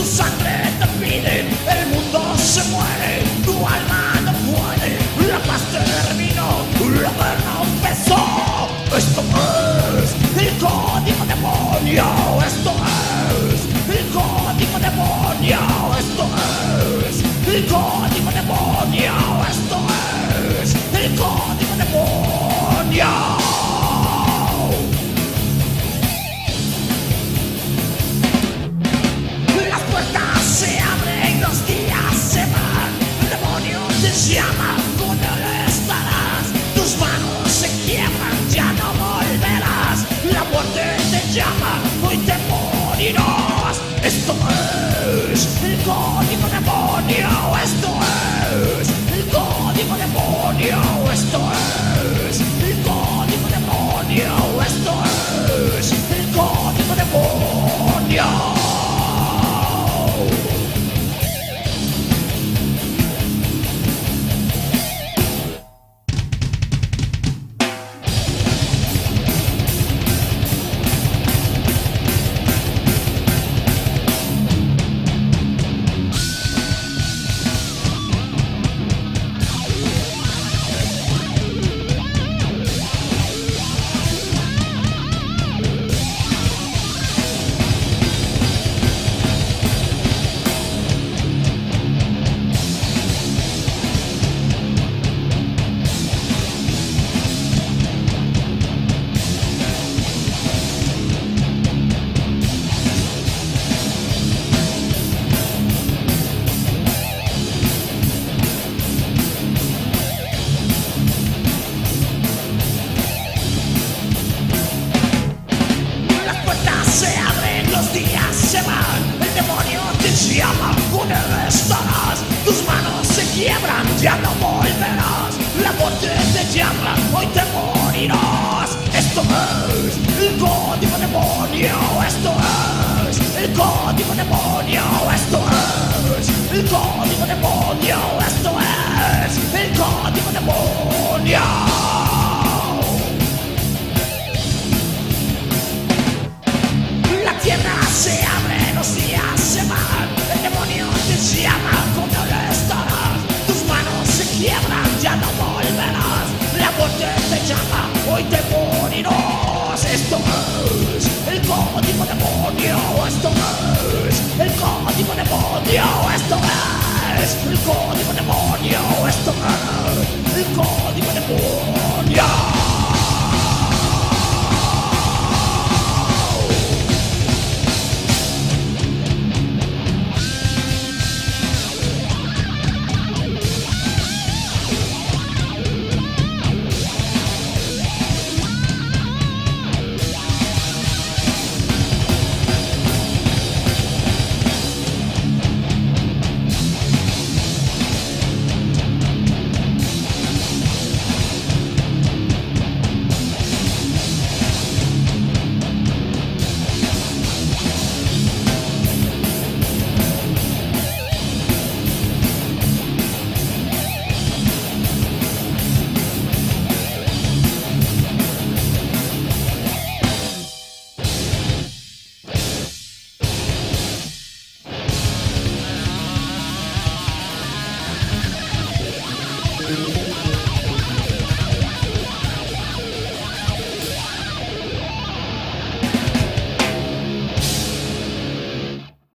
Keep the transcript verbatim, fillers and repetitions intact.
sangre te pide, el mundo se muere, tu alma no puede, la paz terminó, la guerra empezó. Esto es el código demonio, esto es el código demonio, esto es el código demonio, esto es el código demonio. Las puertas se abren, los días se van, el demonio te llama, con él estarás, tus manos se quiebran, ya no volverás, la muerte te llama, hoy te morirás. Esto es el código demonio, esto es el código demonio, esto es el código demonio, esto es el código demonio. Ya no volverás, la muerte te llama, hoy te morirás. Esto es el código demonio, esto es el código demonio.